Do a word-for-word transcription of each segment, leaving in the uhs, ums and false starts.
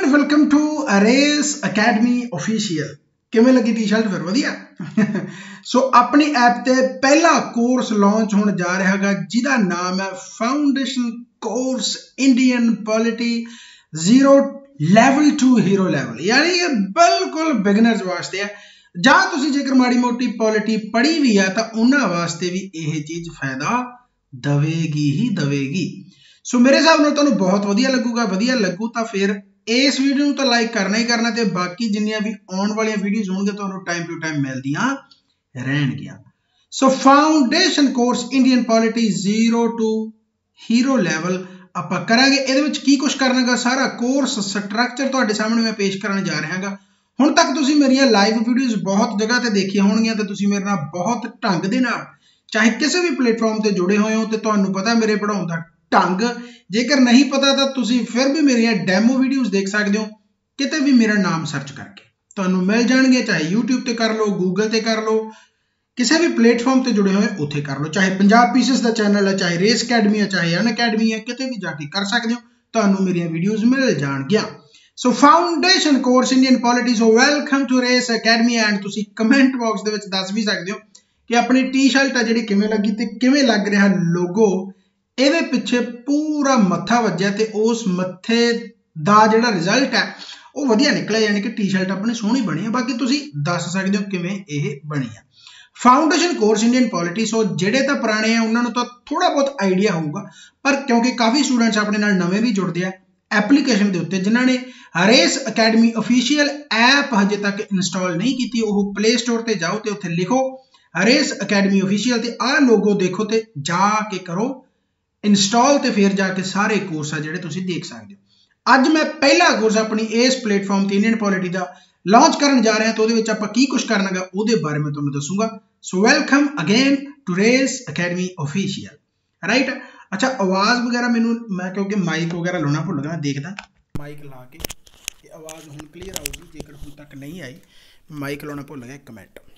And welcome to Race Academy official. किवें लगी T shirt फिर वधिया। सो अपनी ऐप ते पहला कोर्स लॉन्च होने जा रहा है जिहदा नाम है foundation course Indian polity zero level to hero level, यानी ये बिल्कुल बिगनर्स वास्ते है। जां तुसीं जेकर माड़ी मोटी पॉलिटी पढ़ी भी है तो उन्हां वास्ते भी यह चीज़ फायदा देवेगी ही देवेगी। सो मेरे हिसाब नाल तुहानूं बहुत वधिया लगूगा। वधिया लगू तो फिर इस वीडियो नूं तो लाइक करना ही करना, ते बाकी जिन्नियां भी आउण वालियां वीडियोज़ होणगीਆਂ तुहानूं टाइम टू टाइम मिलदियां रहणगीਆਂ। So foundation course Indian polity zero to hero level आपां करांगे। इहदे विच की कुछ करना गा, सारा कोर्स स्ट्रक्चर तुहाडे सामने मैं पेश करन जा रहा गा। हुण तक तुसीं मेरियां लाइव वीडियोज़ बहुत जगह ते देखियां होणगीਆਂ ते तुसीं मेरे नाल बहुत ढंग दे नाल चाहे किसी भी प्लेटफॉर्म ते जुड़े होए हो ते तुहानूं पता मेरे पढ़ाउण दा ढंग। जेकर नहीं पता तो तुसीं फिर भी मेरियां डैमो वीडियोज़ देख सकते हो, किते भी मेरा नाम सर्च करके तुहानूं मिल जाणगे। चाहे यूट्यूब ते कर लो, गूगल ते कर लो, किसी भी प्लेटफॉर्म ते जुड़े होए उत्थे कर लो। चाहे पंजाब पीसेस का चैनल है, चाहे रेस अकैडमी है, चाहे अन अकैडमी है, किते भी जाके कर सकते हो, तुहानूं मेरियां वीडियोज़ मिल जाणगियां। So foundation course Indian polity, so welcome to Race Academy. And तुसीं कमेंट बॉक्स दे विच दस भी सकते हो कि अपनी टी शर्ट है जिहड़ी किवें लगी ते किवें लग रहा लोगो। ਇਹਦੇ ਪਿੱਛੇ ਪੂਰਾ ਮੱਥਾ ਵੱਜਿਆ ਤੇ ਉਸ ਮੱਥੇ ਦਾ ਜਿਹੜਾ ਰਿਜ਼ਲਟ ਹੈ ਉਹ ਵਧੀਆ ਨਿਕਲਿਆ, ਯਾਨੀ ਕਿ ਟੀ-ਸ਼ਰਟ ਆਪਣੀ ਸੋਹਣੀ ਬਣੀ ਹੈ। ਬਾਕੀ ਤੁਸੀਂ ਦੱਸ ਸਕਦੇ ਹੋ ਕਿਵੇਂ ਇਹ ਬਣੀ ਹੈ। Foundation course Indian polity, so ਜਿਹੜੇ ਤਾਂ ਪੁਰਾਣੇ ਆ ਉਹਨਾਂ ਨੂੰ ਤਾਂ ਥੋੜਾ ਬਹੁਤ ਆਈਡੀਆ ਹੋਊਗਾ, ਪਰ ਕਿਉਂਕਿ ਕਾਫੀ ਸਟੂਡੈਂਟਸ ਆਪਣੇ ਨਾਲ ਨਵੇਂ ਵੀ ਜੁੜਦੇ ਆ ਐਪਲੀਕੇਸ਼ਨ ਦੇ ਉੱਤੇ, ਜਿਨ੍ਹਾਂ ਨੇ ਰੇਸ ਅਕੈਡਮੀ ਅਫੀਸ਼ੀਅਲ ਐਪ ਹਜੇ ਤੱਕ ਇੰਸਟਾਲ ਨਹੀਂ ਕੀਤੀ, ਉਹ ਪਲੇ ਸਟੋਰ ਤੇ ਜਾਓ ਤੇ ਉੱਥੇ ਲਿਖੋ ਰੇਸ ਅਕੈਡਮੀ ਅਫੀਸ਼ੀਅਲ ਤੇ ਆਹ ਲੋਗੋ ਦੇਖੋ ਤੇ ਜਾ ਕੇ ਕਰੋ इंस्टॉल, तो फिर जाके सारे कोर्स आ जिहड़े तुसीं देख सकते हो। अज मैं पहला कोर्स अपनी इस प्लेटफॉर्म ते इंडियन पॉलिटी का लॉन्च करन जा रहे हैं, तो उहदे विच आपां की कुछ करना गा उहदे बारे में तुहानूं दसूंगा। So welcome again to Race Academy official, right. अच्छा, आवाज़ वगैरह मैनूं मैं क्योंकि माइक वगैरह लाना भुल गया, मैं देखदा माइक ला के कि आवाज़ हुण क्लीयर आऊगी। जेकर हुण तक नहीं आई, माइक लाना भुल गया, एक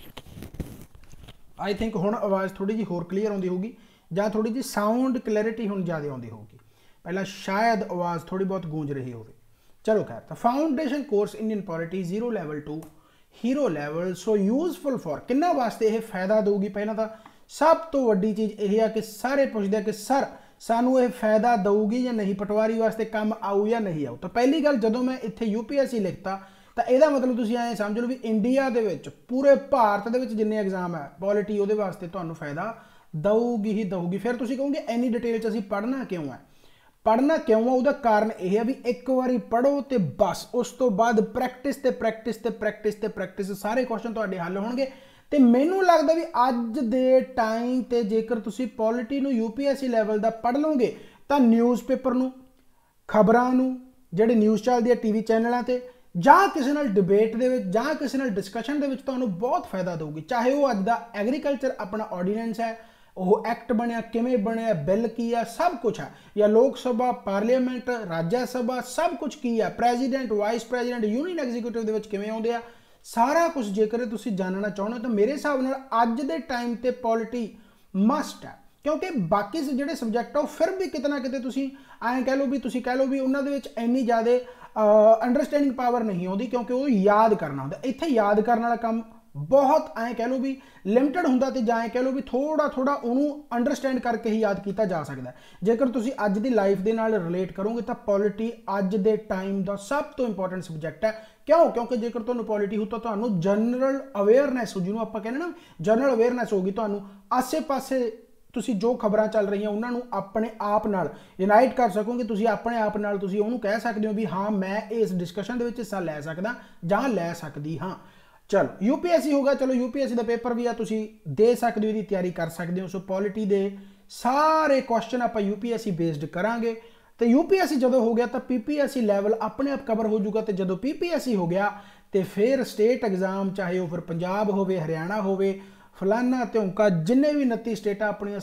मिनट। आई थिंक हुण आवाज़ थोड़ी जी होर क्लीयर आउंदी होगी, ਜਾਂ थोड़ी जी साउंड क्लैरिटी ਹੁਣ ज़्यादा आती होगी। पहला शायद आवाज़ थोड़ी बहुत गूंज रही होगी। चलो खैर, तो foundation course Indian polity zero level to hero level, so useful for किन्ना वास्ते ये फायदा दूगी। पहला तो सब तो वड्डी चीज़ यह है कि सारे पुछते कि सर सानू ये फायदा दूगी या नहीं, पटवारी वास्ते काम आऊ या नहीं आऊ। तो पहली गल, जो मैं इत्थे यू पी एस सी लिखता तो यह मतलब तुसीं ऐ समझ लो भी इंडिया दे विच पूरे भारत दे विच जिन्ने एग्जाम है पॉलिटी उहदे वास्ते तुहानूं फायदा दऊगी ही दऊगी। फिर तुसीं कहोगे इन्नी डिटेल च असीं पढ़ना क्यों है, पढ़ना क्यों है, उसका कारण यह है भी एक बारी पढ़ो तो बस उस तो बाद प्रैक्टिस ते प्रैक्टिस ते प्रैक्टिस ते प्रैक्टिस सारे क्वेश्चन तुहाडे हल होणगे। तो मैनूं लगदा भी अज दे टाइम ते जेकर तुसीं पॉलिटी नूं U P S C level दा पढ़ लोगे तो न्यूज़ पेपर नूं, खबरां नूं, जिहड़े न्यूज़ चलदी है टी वी चैनलों ते, जां किसी नाल डिबेट दे विच जां किसी नाल डिस्कशन दे विच तुहानूं बहुत फायदा दूगी। चाहे वो अज दा एग्रीकल्चर अपना ऑर्डीनेंस है, ਉਹ ਐਕਟ ਬਣਿਆ ਕਿਵੇਂ ਬਣਿਆ, ਬਿੱਲ ਕੀ ਆ, ਸਭ ਕੁਝ ਹੈ, ਜਾਂ ਲੋਕ ਸਭਾ, ਪਾਰਲੀਮੈਂਟ, ਰਾਜ ਸਭਾ, ਸਭ ਕੁਝ ਕੀ ਹੈ, president, vice president, union executive ਦੇ ਵਿੱਚ ਕਿਵੇਂ ਆਉਂਦੇ ਆ, ਸਾਰਾ ਕੁਝ ਜੇਕਰ ਤੁਸੀਂ ਜਾਣਨਾ ਚਾਹੁੰਦੇ ਹੋ ਤਾਂ ਮੇਰੇ ਹਿਸਾਬ ਨਾਲ ਅੱਜ ਦੇ ਟਾਈਮ ਤੇ ਪੋਲਿਟੀ ਮਸਟ ਹੈ। ਕਿਉਂਕਿ ਬਾਕੀ ਜਿਹੜੇ ਸਬਜੈਕਟ ਆ ਉਹ ਫਿਰ ਵੀ ਕਿਤੇ ਨਾ ਕਿਤੇ ਤੁਸੀਂ ਐਂ ਕਹਿ ਲਓ ਵੀ ਤੁਸੀਂ ਕਹਿ ਲਓ ਵੀ ਉਹਨਾਂ ਦੇ ਵਿੱਚ ਇੰਨੀ ਜ਼ਿਆਦਾ ਅੰਡਰਸਟੈਂਡਿੰਗ ਪਾਵਰ ਨਹੀਂ ਆਉਂਦੀ, ਕਿਉਂਕਿ ਉਹ ਯਾਦ ਕਰਨਾ ਹੁੰਦਾ। ਇੱਥੇ ਯਾਦ ਕਰਨ ਵਾਲਾ ਕੰਮ बहुत ऐ कह लो भी लिमिटेड होंदा ते जां कह लो भी थोड़ा थोड़ा उन्होंने अंडरस्टैंड करके ही याद किया जा सकता है। जेकर तुसी अज दी लाइफ दे नाल रिलेट करोगे तो पॉलिटी अज दे टाइम दा सब तो इंपॉर्टेंट सबजैक्ट है। क्यों? क्योंकि जेकर तुहानूं पॉलिटी हो तो तुहानूं जनरल अवेयरनैस हो, जिन्होंने आपां कहने ना जनरल अवेयरनैस होगी, तुहानूं आसे पासे तुसी जो खबरां चल रही हैं उन्होंने अपने आप नाल यूनाइट कर सकोगे। तुसी अपने आप नाल तुसी उहनूं कह सकते हो भी हाँ मैं इस डिस्कशन दे विच हिस्सा लै सकदा जां लै सकदी हाँ। चलो यू पी एस सी होगा, चलो यू पी एस सी का पेपर भी आ तुसी दे सकते हो, इसकी तैयारी कर सकते हो। सो पॉलिटी के सारे क्वेश्चन आप U P S C based करांगे। तो यू पी एस सी जो हो गया तो P P S C level अपने आप कवर हो जाऊगा। तो जो पी पी एस सी हो गया तो फिर स्टेट एग्जाम, चाहे वो फिर पंजाब हो, हरियाणा हो, फलाना त्योंका, जिन्ने भी उनतीस स्टेटा अपन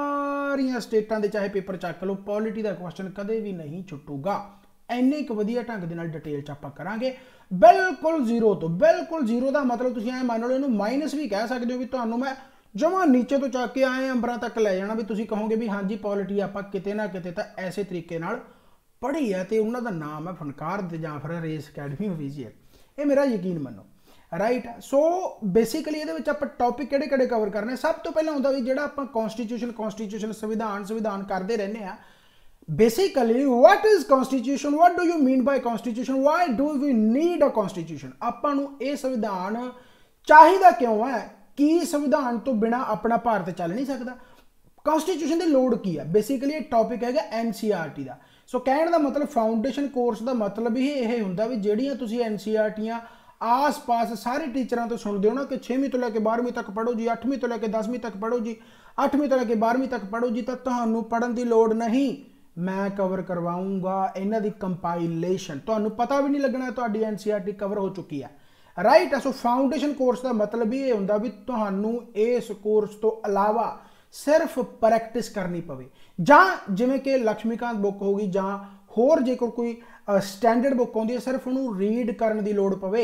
सारिया स्टेटा के चाहे पेपर चक लो, पॉलिटी का क्वेश्चन कदे भी नहीं छुटूगा। इन्ने क वधिया ढंग दे नाल डिटेल च आपां करांगे, बिल्कुल जीरो तो। बिल्कुल जीरो का मतलब तुसीं ऐ मान लो इहनूं माइनस भी कह सकते हो भी तुहानूं मैं जमा नीचे तो चक के आए अंबरां तक लै जाना भी तुसीं कहोगे भी हाँ जी पॉलिटी आपां किते ना किते तां ऐसे तरीके नाल पढ़ी है तो उन्होंने नाम है फनकार जां फिर रेस अकैडमी ऑफिशियल, ये मेरा यकीन मनो राइट। सो बेसिकली ये आप टॉपिक किहड़े किहड़े कवर करने, सब तो पहले होंदा भी जिहड़ा आपां कॉन्स्टिट्यूशन कॉन्स्टिट्यूशन संविधान संविधान करते रहने आ। Basically what is constitution, what do you mean by constitution, why do we need a constitution, आपां नूं ये संविधान चाहिदा क्यों है, कि संविधान तो बिना अपना भारत चल नहीं सकता, कॉन्स्टिट्यूशन की लोड़ की है। बेसिकली टॉपिक है एन सी आर टी का। सो कहने का मतलब फाउंडेशन कोर्स का मतलब ही यह होंगे भी ਜਿਹੜੀਆਂ ਤੁਸੀਂ एन सी आर टीयां आस पास सारे टीचरों तो सुनते हो ना कि छेवीं तो लैके बारहवीं तक पढ़ो जी, अठवीं तो लैके दसवीं तक पढ़ो जी, अठवीं तो लैके बारहवीं तक पढ़ो जी, तो तुहानू पढ़न की लोड़ नहीं, मैं कवर करवाऊंगा इन्हां दी कंपाइलेशन, तुहानू पता भी नहीं लगना तुहाडी N C R T cover हो चुकी है राइट। सो फाउंडेशन कोर्स का मतलब ही ये होंदा भी तुहानू इस कोर्स तो अलावा सिर्फ प्रैक्टिस करनी पवे, जां जिवें कि लक्ष्मीकांत बुक होगी जां होर जेकर कोई स्टैंडर्ड बुक आउंदी है सिर्फ उन्होंने रीड करने की लोड़ पवे,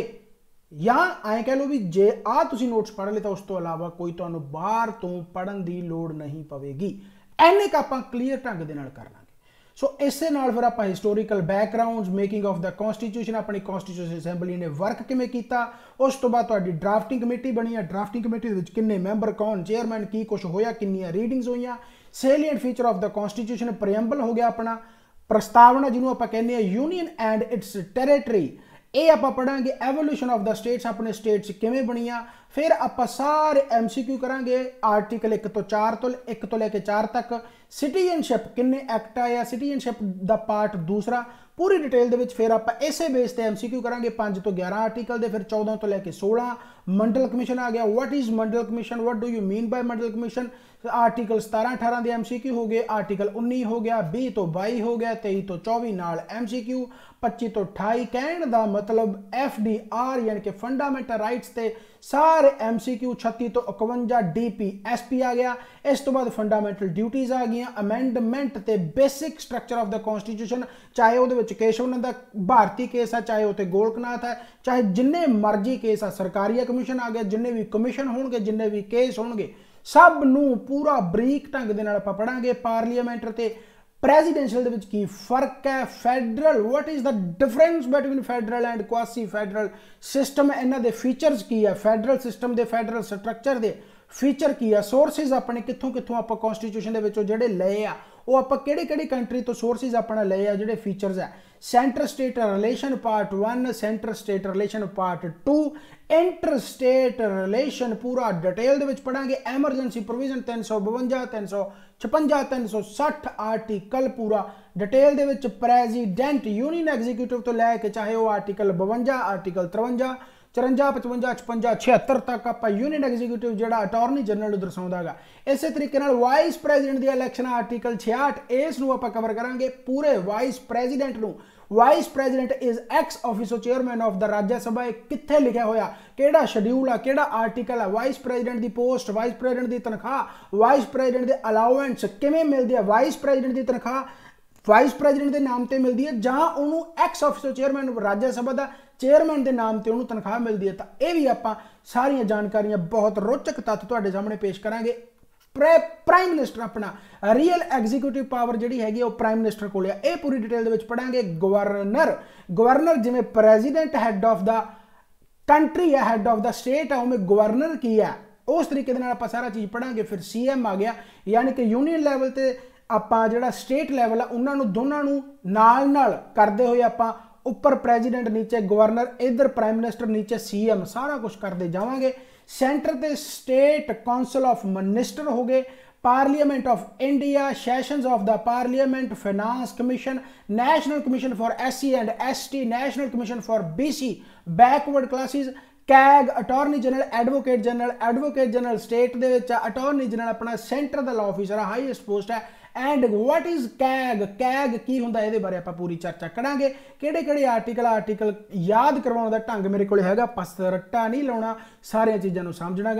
या ऐ कह लो भी जे आ तुसीं नोट्स पढ़ ले तो उस तो अलावा कोई तुहानू बाहर तो पढ़न की लोड़ नहीं पवेगी। इन्ने क आपां क्लीयर ढंग दे नाल कर लांगे। सो इसे नाल फिर आपां historical background, making of the constitution, अपनी कॉन्स्टिट्यूशन असैंबली ने वर्क किवें कीता, उस तो बाद तुहाडी ड्राफ्टिंग कमेटी बनी है, ड्राफ्टिंग कमेटी दे विच किन्ने मैंबर, कौन चेयरमैन, की कुछ होया, किन्नियां रीडिंग्स होईयां, salient feature of the constitution, preamble हो गया अपना, प्रस्तावना जिन्होंने आपां कहने यूनियन एंड इट्स टेरेटरी, ये आप पढ़ांगे, एवोल्यूशन ऑफ द स्टेट्स, अपने स्टेट्स किवें बनिया, फिर आप सारे एम सी क्यू करांगे आर्टिकल एक तो चार तो एक तो लैके चार तक, सिटीजनशिप किन्ने एक्ट आया, सिटीजनशिप द पार्ट दूसरा पूरी डिटेल दे विच, फिर आप इसे बेस ते एम सी क्यू करांगे पांच तो ग्यारह आर्टिकल दे, फिर चौदह तो लैके सोलह, मंडल कमीशन आ गया, what is Mandal commission, what do you mean by Mandal commission, article सतारह अठारह के एम सी क्यू हो गए, आर्टिकल उन्नीस हो गया, बीस तो बाई हो गया, तेईस तो चौबीस नाल एम सी क्यू, पच्चीस तो अठाई, कहने का मतलब एफ डी आर यानी कि फंडामेंटल राइट्स ते सारे एम सी क्यू, छत्तीस तो इकवंजा डी पी एस पी आ गया, इस तो बाद फंडामेंटल ड्यूटीज आ गई, अमेंडमेंट ते basic structure of the constitution, चाहे वो केशवनंद का भारतीय केस है, चाहे वो गोरखनाथ है, चाहे जिन्ने मर्जी केस है, सरकारी कमीशन आ गया, जिन्ने भी कमीशन होंगे, जिन्ने भी केस होंगे, सब नूं पूरा बरीक ढंग दे नाल आपां पढ़ांगे। पार्लीमेंट ते प्रेजिडेंशियल दे विच की फर्क है, federal what is the difference between federal and quasi federal system, इन्हां दे फीचर्स की है, फैडरल सिस्टम दे फैडरल स्ट्रक्चर दे फीचर की है, सोर्सिस अपने कित्थों कित्थों आपां कॉन्स्टिट्यूशन दे विचों जिहड़े लए आ वो आपां किहड़ी किहड़ी कंट्री तो सोर्सिस अपना लए आ, जिहड़े फीचर्स है, centre state relation part one, centre state relation part two, inter state relation पूरा डिटेल दे विच पढ़ांगे, एमरजेंसी प्रोविजन तीन सौ बवंजा तीन सौ छपंजा तीन सौ सठ आर्टिकल पूरा डिटेल दे विच, प्रेजिडेंट यूनियन एग्जीक्यूटिव तो लैके चाहे वो आर्टिकल बवंजा, आर्टिकल तिरवंजा, चौरंजा, पचवंजा, छपंजा, छिहत्तर तक आप यूनियन एग्जीक्यूटिव जो अटॉर्नी जनरल दर्शाता है। इस तरीके वाइस प्रेजिडेंट की इलैक्शन आर्टिकल छियाठ इस आप कवर करांगे पूरे वाइस प्रेजिडेंट नूं। Vice president is ex officio chairman of the Rajya Sabha, कित्थे लिखा होया, केड़ा शेड्यूल है, केड़ा आर्टिकल है, वाइस प्रेजिडेंट की पोस्ट, वाइस प्रेजिडेंट की तनख्वाह, वाइस प्रेजिडेंट के अलाउंस किवें मिलदी है, वाइस प्रेजिडेंट की तनख्वाह वाइस प्रेजिडेंट के नाम से मिलती है, जहां उन्होंने एक्स ऑफिसो चेयरमैन राज्य सभा का चेयरमैन के नाम से उन्होंने तनख्वाह मिलती है। तो यह भी आप सारिया जानकारियां बहुत रोचक तत्थ तुहाडे सामने पेश करांगे। प्राइम मिनिस्टर अपना रियल एग्जीक्यूटिव पावर जी हैगी वो प्राइम मिनिस्टर को लिया, ये पूरी डिटेल दे पढ़ांगे। गवर्नर गवर्नर जिमें president head of the country है, हैड ऑफ द स्टेट है, उमें गवर्नर की है, उस तरीके आप सारा चीज़ पढ़ांगे। फिर सी एम आ गया, यानी कि यूनियन लैवल से ਆਪਾਂ ਜਿਹੜਾ स्टेट लैवल है उन्होंने दोनों नाल नाल करते हुए आप उपर प्रेजिडेंट नीचे गवर्नर, इधर प्राइम मिनिस्टर नीचे सी एम, सारा कुछ करते जावांगे। सेंटर ते स्टेट काउंसिल ऑफ मिनिस्टर हो गए, parliament of India, sessions of the parliament, finance commission, national commission for S C and S T, national commission for B C backward classes, CAG attorney general, advocate general, advocate general state दे विच, attorney general अपना centre दा law officer highest post है। And what is CAG, CAG की हुंदा इहदे बारे आपां पूरी चर्चा करांगे। किहड़े किहड़े आर्टिकल आर्टिकल याद करवाउण दा ढंग मेरे कोल हैगा, पस रट्टा नहीं लाउणा, सारियां चीज़ां नूं समझणागा।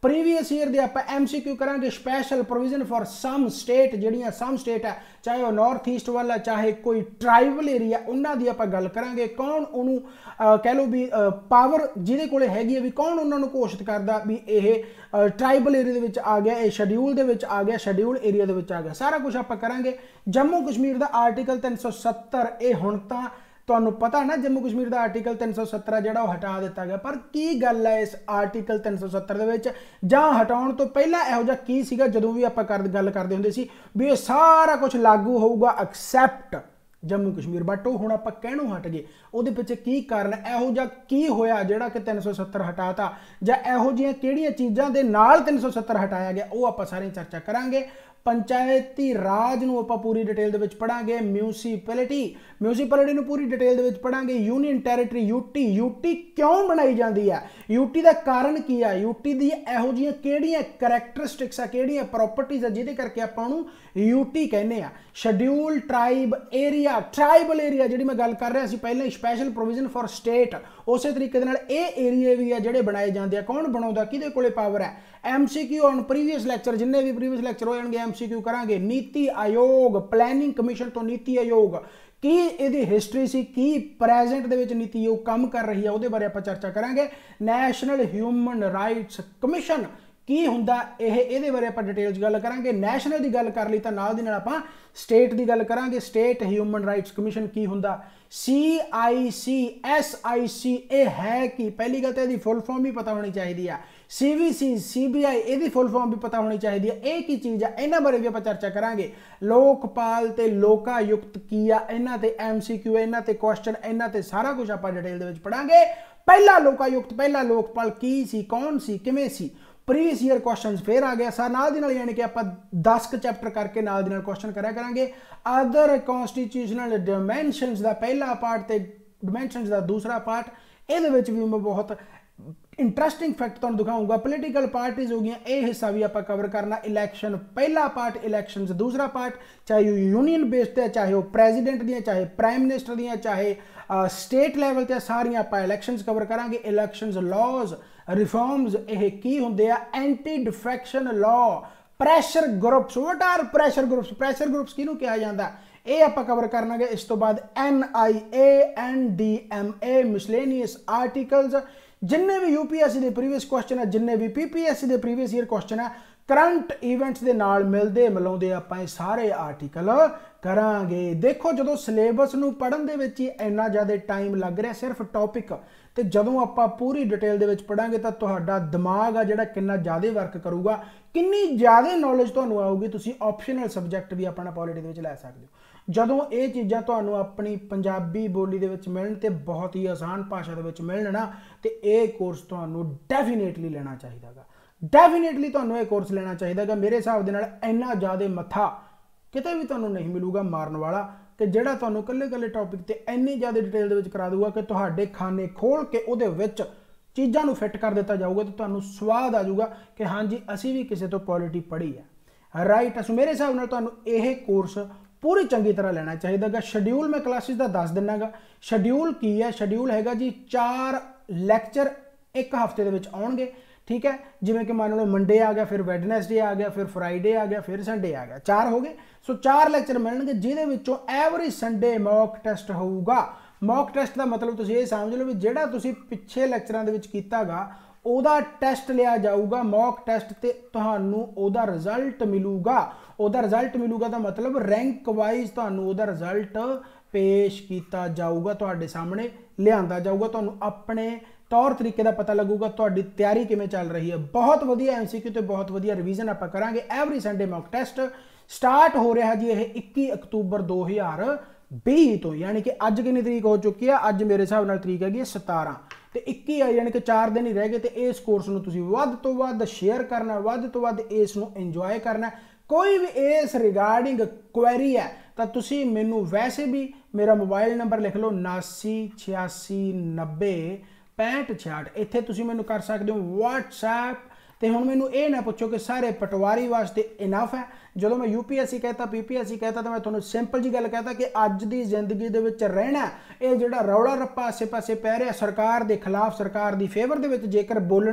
प्रीवियस ईयर दे आपां एमसीक्यू करांगे special provision for some state जिहड़ियां सम स्टेट है चाहे वह नॉर्थ ईस्ट वाला चाहे कोई ट्राइबल एरिया उन्हां दी आपां गल करांगे कौन उहनूं कह लो भी पावर जिहदे कोले हैगी है भी कौन उन्हां नूं घोषित करदा भी यह ट्राइबल एरिया दे विच आ गया ये शेड्यूल दे विच आ गया शेड्यूल एरिया दे विच आ गया सारा कुछ आपां करांगे। जम्मू कश्मीर दा आर्टिकल तीन सौ सत्तर ये हुण तां तुहानूं पता ना जम्मू कश्मीर का आर्टिकल तीन सौ सत्तर जिहड़ा वो हटा दिता गया पर की गल है इस आर्टिकल तीन सौ सत्तर दे विच जां हटाउण तो पहला इहो जिहा की सीगा जदों भी आपां कर गल करदे हुंदे सी भी ये सारा कुछ लागू होऊगा एक्सैप्ट जम्मू कश्मीर बट वो हुण आपां कहणों हट गए उहदे पिछे की कारण इहो जिहा की होया जिहड़ा कि तीन सौ सत्तर हटाता जां इहो जिहियां किहड़ियां चीज़ां दे नाल तीन सौ सत्तर हटाया गया वो आपां सारी चर्चा करांगे। पंचायती राज नूं आपां पूरी डिटेल दे विच पढ़ांगे। म्यूनसिपैलिटी म्यूनसिपैलिटी नूं पूरी डिटेल दे विच पढ़ांगे। यूनियन टैरेटरी यूटी यूटी क्यों बनाई जाती है यूटी का कारण की है यूटी दी इहो जिहियां किहड़ियां करैक्टरिस्टिक्स आ किहड़ियां प्रॉपर्टीज आ जिहदे करके आपां नूं यूटी कहने आ। Schedule tribe area tribal area जिहड़ी मैं गल कर रहा सी पहले स्पैशल प्रोविजन फॉर स्टेट उस तरीके दे नाल इह एरिए भी आ जिहड़े बनाए जांदे आ कौन बनाउंदा किहदे कोले पावर है। एमसीक्यू ऑन प्रीवियस लैक्चर जिन्ने भी प्रीवियस लैक्चर हो जाणगे एमसीक्यू करांगे। नीति आयोग प्लैनिंग कमीशन तो नीति आयोग की इहदी हिस्टरी सी की प्रेजेंट दे विच नीति आयोग काम कर रही है उहदे बारे आपां चर्चा करांगे। नैशनल ह्यूमन राइट्स कमीशन की हुंदा इह इहदे बारे आपां डिटेल च गल करांगे। नैशनल दी गल कर लई तां नाल दी नाल आपां स्टेट दी गल करांगे। स्टेट ह्यूमन राइट्स कमीशन की हुंदा। सी आई सी एस आई सी ए है कि पहली गल तो इसकी फुल फॉर्म भी पता होनी चाहिए। सी we C C B I इसकी फुल फॉर्म भी पता होनी चाहिए। ये की चीज़ है इन्हां बारे भी आपां चर्चा करांगे। लोकपाल ते लोकायुक्त की आ इन्हां ते एम सी क्यू इन्हां ते क्वेश्चन इन्हां ते सारा कुछ आपां डिटेल दे विच पढ़ांगे। पहला लोकायुक्त पहला लोकपाल की सी कौन सी किवें सी प्रीवियस ईयर क्वेश्चन फिर आ गया सर नाल दी नाल यानी कि आप दस क चैप्टर करके नाल दी नाल क्वेश्चन कराया करांगे। अदर कॉन्स्टिट्यूशनल डिमेंशनस का पहला पार्ट ते डिमेंशनस का दूसरा पार्ट ये भी मैं बहुत इंटरेस्टिंग फैक्ट तुहानूं दिखाऊंगा। पोलीटिकल पार्टीज हो गई ये हिस्सा भी आप कवर करना। इलैक्शन पहला पार्ट इलैक्शन दूसरा पार्ट चाहे यूनियन बेस्ड है चाहे वह प्रेजिडेंट दियां चाहे प्राइम मिनिस्टर दियां चाहे स्टेट लैवल ते सारियां आप इलैक्शनस कवर करांगे। इलैक्शनस लॉज रिफॉर्म्स ये की हुंदे आ। Anti defection law pressure groups what are pressure groups pressure groups किहनूं कहा जाता ये आप कवर करनागे। इस तो बाद N I A N D M A miscellaneous articles जिन्ने भी यूपीएससी के प्रीवियस क्वेश्चन है जिन्ने भी पीपीएससी के प्रीवियस ईयर क्वेश्चन है करंट इवेंट्स के नाल मिलते मिलाते आप सारे आर्टिकल करांगे। देखो जो सिलेबस नूं पढ़न दे विच ही इन्ना ज़्यादा टाइम लग रहा सिर्फ टॉपिक तो जदों आप पूरी डिटेल दे विच पढ़ांगे तो तुहाडा दिमाग आ जिहड़ा कितना ज़्यादा वर्क करूगा कितनी ज़्यादा नॉलेज तुहानूं आऊगी तुसीं ऑप्शनल सबजैक्ट भी अपना पॉलिटी दे विच लै सकदे हो। जदों ये चीज़ां तुहानूं अपनी पंजाबी बोली दे विच मिलण ते बहुत ही आसान भाषा दे विच मिलण ना ते ये कोर्स तुहानूं डेफिनेटली लेना चाहिदा डेफिनेटली तुहानूं ये कोर्स लेना चाहिदा। मेरे हिसाब दे नाल इन्ना ज़्यादा मत्था किते भी तुहानूं नहीं मिलूगा मारन वाला कि जिहड़ा तुहानूं कल्ले कल्ले टॉपिक ते इन्नी ज़्यादा डिटेल दे विच करा दूगा कि तुहाडे खाने खोल के उहदे विच चीज़ां नूं फिट कर दिता जाऊगा तो तुहानूं स्वाद आ जाऊगा कि हाँ जी असीं भी किसी तो पॉलिटी पढ़ी है राइट। सो मेरे हिसाब नाल तुहानूं यह कोर्स पूरी चंगी तरह लेना चाहिए। शेड्यूल मैं क्लासिस का दस दिना गा। शेड्यूल की है शेड्यूल हैगा जी चार लैक्चर एक हफ्ते दे विच आउणगे ठीक है। जिवें कि मान लो मंडे आ गया फिर वैडनसडे आ गया फिर फ्राइडे आ गया फिर संडे आ गया चार हो गए। सो चार लैक्चर मिलणगे जिहदे विचों एवरी संडे मॉक टेस्ट होऊगा। मॉक टेस्ट का मतलब तुसीं ये समझ लो भी जिहड़ा तुसीं पिछे लैक्चरां दे विच कीता गा ओदा टेस्ट लिया जाऊगा। मॉक टेस्ट ते तुहानूं ओदा रिजल्ट मिलूगा। ओदा रिजल्ट मिलूगा का मतलब रैंक वाइज तुहानूं ओदा रिजल्ट पेश किया जाऊगा तुहाडे सामने लिआंदा जाऊगा। तुहानूं अपने तौर तरीके का पता लगूगा तुहाडी तैयारी किवें चल रही है। बहुत वधिया एमसीक्यू तो बहुत वधिया रिवीजन आपां करांगे। Every Sunday mock test start हो रहा जी ये इक्की अक्तूबर दो हज़ार बीस तो यानी कि अज कितनी तरीक हो चुकी है अज मेरे हिसाब नाल तरीक हैगी सतारह तो इक्की है यानी कि चार दिन ही रह गए। तो इस कोर्स नूं तुसीं वध तो वध शेयर करना वध तो वध इस नूं इंजॉय करना। कोई भी इस रिगार्डिंग क्वेरी है तो तुसीं मैनूं वैसे भी मेरा मोबाइल नंबर लिख लो उनासी छियासी नब्बे पैंठ छियाठ इत्थे तुसीं मैनूं कर सकते हो व्हाट्सएप। तो हुण मैनूं ये ना पुछो कि सारे पटवारी वास्ते इनफ है। जो मैं यूपीएससी कहता पीपीएससी कहता तो मैं तुहानूं सिंपल जी गल कहता कि अज की जिंदगी दे विच रहना ये जिहड़ा रौला रप्पा आसे पासे पै रहा सरकार के खिलाफ सरकार की फेवर दे विच जेकर बोलना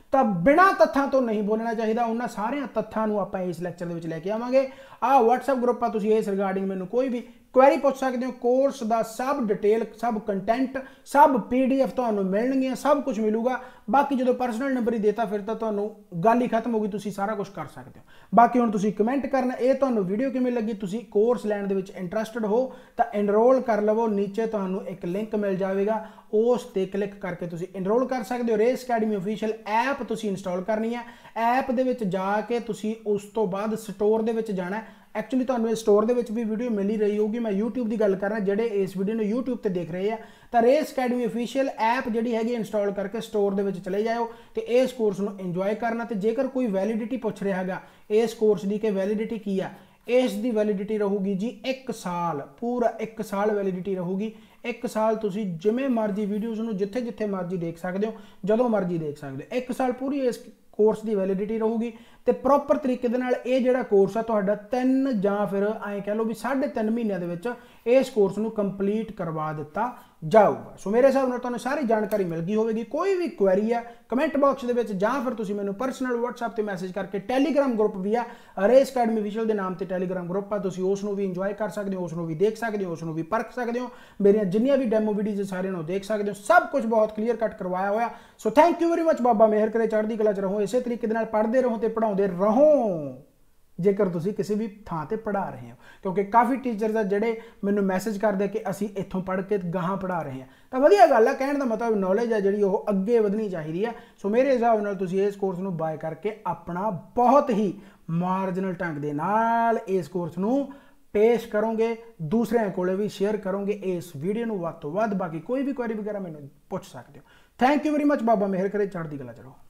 ਤਾਂ ਬਿਨਾਂ ਤੱਥਾਂ ਤੋਂ ਨਹੀਂ ਬੋਲਣਾ ਚਾਹੀਦਾ। ਉਹਨਾਂ ਸਾਰਿਆਂ ਤੱਥਾਂ ਨੂੰ ਆਪਾਂ ਇਸ ਲੈਕਚਰ ਦੇ ਵਿੱਚ ਲੈ ਕੇ ਆਵਾਂਗੇ। ਆਹ WhatsApp ਗਰੁੱਪ ਆ, ਤੁਸੀਂ ਇਸ ਰਿਗਾਰਡਿੰਗ ਮੈਨੂੰ ਕੋਈ ਵੀ ਕੁਐਰੀ ਪੁੱਛ ਸਕਦੇ ਹੋ। ਕੋਰਸ ਦਾ ਸਭ ਡਿਟੇਲ, ਸਭ ਕੰਟੈਂਟ, ਸਭ ਪੀਡੀਐਫ ਤੁਹਾਨੂੰ ਮਿਲਣਗੀਆਂ, ਸਭ ਕੁਝ ਮਿਲੂਗਾ। ਬਾਕੀ ਜਦੋਂ ਪਰਸਨਲ ਨੰਬਰ ਹੀ ਦੇਤਾ ਫਿਰ ਤਾਂ ਤੁਹਾਨੂੰ ਗੱਲ ਹੀ ਖਤਮ ਹੋ ਗਈ, ਤੁਸੀਂ ਸਾਰਾ ਕੁਝ ਕਰ ਸਕਦੇ ਹੋ। ਬਾਕੀ ਹੁਣ ਤੁਸੀਂ ਕਮੈਂਟ ਕਰਨਾ ਇਹ ਤੁਹਾਨੂੰ ਵੀਡੀਓ ਕਿਵੇਂ ਲੱਗੀ। ਤੁਸੀਂ ਕੋਰਸ ਲੈਣ ਦੇ ਵਿੱਚ ਇੰਟਰਸਟਡ ਹੋ ਤਾਂ ਐਨਰੋਲ ਕਰ ਲਵੋ। ਨੀਚੇ ਤੁਹਾਨੂੰ ਇੱਕ ਲਿੰਕ ਮਿਲ ਜਾਵੇਗਾ, ਉਸ ਤੇ ਕਲਿੱਕ ਕਰਕੇ ਤੁਸੀਂ ਐਨਰੋਲ ਕਰ ਸਕਦੇ ਹੋ। ਰੇਸ ਅਕੈਡਮੀ ਅਫੀਸ਼ੀਅਲ ਐਪ ਤੁਸੀਂ ਇੰਸਟਾਲ ਕਰਨੀ ਹੈ। ਐਪ ਦੇ ਵਿੱਚ ਜਾ ਕੇ ਤੁਸੀਂ ਉਸ ਤੋਂ ਬਾਅਦ ਸਟੋਰ ਦੇ ਵਿੱਚ ਜਾਣਾ। एक्चुअली ਤੁਹਾਨੂੰ ਇਸ ਸਟੋਰ ਦੇ ਵਿੱਚ ਵੀ ਵੀਡੀਓ ਮਿਲ ਹੀ ਰਹੀ ਹੋਊਗੀ। ਮੈਂ YouTube ਦੀ ਗੱਲ ਕਰ ਰਿਹਾ, ਜਿਹੜੇ ਇਸ ਵੀਡੀਓ ਨੂੰ YouTube ਤੇ ਦੇਖ ਰਹੇ ਆ ਤਾਂ ਰੇਸ ਅਕੈਡਮੀ ਅਫੀਸ਼ੀਅਲ ਐਪ ਜਿਹੜੀ ਹੈਗੀ ਇੰਸਟਾਲ ਕਰਕੇ ਸਟੋਰ ਦੇ ਵਿੱਚ ਚਲੇ ਜਾਓ ਤੇ ਇਸ ਕੋਰਸ ਨੂੰ ਇੰਜੋਏ ਕਰਨਾ। ਤੇ ਜੇਕਰ ਕੋਈ ਵੈਲਿਡਿਟੀ ਪੁੱਛ ਰਿਹਾ ਹੈਗਾ ਇਸ ਕੋਰਸ ਦੀ ਕਿ ਵੈਲਿਡਿਟੀ ਕੀ ਆ, ਇਸ ਦੀ ਵੈਲਿਡਿਟੀ ਰਹੂਗੀ ਜੀ ਇੱਕ ਸਾਲ, ਪੂਰਾ ਇੱਕ ਸਾਲ ਵੈਲਿਡਿਟੀ ਰਹੂਗੀ। ਇੱਕ ਸਾਲ ਤੁਸੀਂ ਜਿਵੇਂ ਮਰਜ਼ੀ ਵੀਡੀਓਜ਼ ਨੂੰ ਜਿੱਥੇ ਜਿੱਥੇ ਮਰਜ਼ੀ ਦੇਖ ਸਕਦੇ ਹੋ, ਜਦੋਂ ਮਰਜ਼ੀ ਦੇਖ ਸਕਦੇ ਹੋ। ਇੱਕ ਸਾਲ ਪੂਰੀ ਇਸ ਕੋਰਸ ਦੀ ਵੈਲਿਡਿਟੀ ਰਹੂਗੀ ਤੇ ਪ੍ਰੋਪਰ ਤਰੀਕੇ ਦੇ ਨਾਲ ਇਹ ਜਿਹੜਾ ਕੋਰਸ ਆ ਤੁਹਾਡਾ ਤਿੰਨ ਜਾਂ ਫਿਰ ਐਂ ਕਹਿ ਲਓ ਵੀ ਸਾਢੇ ਤਿੰਨ ਮਹੀਨਿਆਂ ਦੇ ਵਿੱਚ ਇਸ ਕੋਰਸ ਨੂੰ ਕੰਪਲੀਟ ਕਰਵਾ ਦਿੱਤਾ ਜਾਊਗਾ। ਸੋ ਮੇਰੇ ਹਿਸਾਬ ਨਾਲ ਤੁਹਾਨੂੰ ਸਾਰੀ ਜਾਣਕਾਰੀ ਮਿਲ ਗਈ ਹੋਵੇਗੀ। ਕੋਈ ਵੀ ਕੁਐਰੀ ਹੈ ਕਮੈਂਟ ਬਾਕਸ ਦੇ ਵਿੱਚ ਜਾਂ ਫਿਰ ਤੁਸੀਂ ਮੈਨੂੰ ਪਰਸਨਲ WhatsApp ਤੇ ਮੈਸੇਜ ਕਰਕੇ, ਟੈਲੀਗ੍ਰਾਮ ਗਰੁੱਪ ਵੀ ਆ ਰੇਸ ਅਕੈਡਮੀ ਅਫੀਸ਼ੀਅਲ ਦੇ ਨਾਮ ਤੇ ਟੈਲੀਗ੍ਰਾਮ ਗਰੁੱਪ ਆ, ਤੁਸੀਂ ਉਸ ਨੂੰ ਵੀ ਇੰਜੋਏ ਕਰ ਸਕਦੇ ਹੋ, ਉਸ ਨੂੰ ਵੀ ਦੇਖ ਸਕਦੇ ਹੋ, ਉਸ ਨੂੰ ਵੀ ਪਰਖ ਸਕਦੇ ਹੋ। ਮੇਰੀਆਂ ਜਿੰਨੀਆਂ ਵੀ ਡੈਮੋ ਵੀਡੀਓਜ਼ ਸਾਰਿਆਂ ਨੂੰ ਦੇਖ ਸਕਦੇ ਹੋ। ਸਭ ਕੁਝ ਬਹੁਤ ਕਲੀਅਰ ਕੱਟ ਕਰਵਾਇਆ ਹੋਇਆ। So thank you very much. ਬਾਬਾ ਮਿਹਰ ਕਰੇ, ਚੜ੍ਹਦੀ ਕਲਾ 'ਚ ਰਹੋ, ਇਸੇ ਤਰੀਕੇ ਦੇ ਨਾਲ ਪੜ੍ਹਦੇ ਰਹੋ ਤੇ ਪੜ੍ਹਾਉਂਦੇ ਰਹੋ ਜੇਕਰ ਤੁਸੀਂ ਕਿਸੇ ਵੀ ਥਾਂ ਤੇ ਪੜ੍ਹਾ ਰਹੇ ਹੋ। ਕਿਉਂਕਿ ਕਾਫੀ ਟੀਚਰਸ ਆ ਜਿਹੜੇ ਮੈਨੂੰ ਮੈਸੇਜ ਕਰਦੇ ਕਿ ਅਸੀਂ ਇੱਥੋਂ ਪੜ੍ਹ ਕੇ ਗਾਹਾਂ ਪੜ੍ਹਾ ਰਹੇ ਹਾਂ, ਤਾਂ ਵਧੀਆ ਗੱਲ ਆ। ਕਹਿਣ ਦਾ ਮਤਲਬ ਨੌਲੇਜ ਆ ਜਿਹੜੀ ਉਹ ਅੱਗੇ ਵਧਣੀ ਚਾਹੀਦੀ ਹੈ। ਸੋ ਮੇਰੇ ਹਿਸਾਬ ਨਾਲ ਤੁਸੀਂ ਇਸ ਕੋਰਸ ਨੂੰ ਬਾਏ ਕਰਕੇ ਆਪਣਾ ਬਹੁਤ ਹੀ ਮਾਰਜਨਲ ਢੰਗ ਦੇ ਨਾਲ ਇਸ ਕੋਰਸ ਨੂੰ ਪੇਸ਼ ਕਰੋਗੇ, ਦੂਸਰਿਆਂ ਕੋਲੇ ਵੀ ਸ਼ੇਅਰ ਕਰੋਗੇ ਇਸ ਵੀਡੀਓ ਨੂੰ ਵੱਧ ਤੋਂ ਵੱਧ। ਬਾਕੀ ਕੋਈ ਵੀ ਕੁਐਰੀ ਵਗੈਰਾ ਮੈਨੂੰ ਪੁੱਛ ਸਕਦੇ ਹੋ। Thank you very much. ਬਾਬਾ ਮਿਹਰ ਕਰੇ, ਚੜ੍ਹਦੀ ਕਲਾ 'ਚ ਰਹੋ।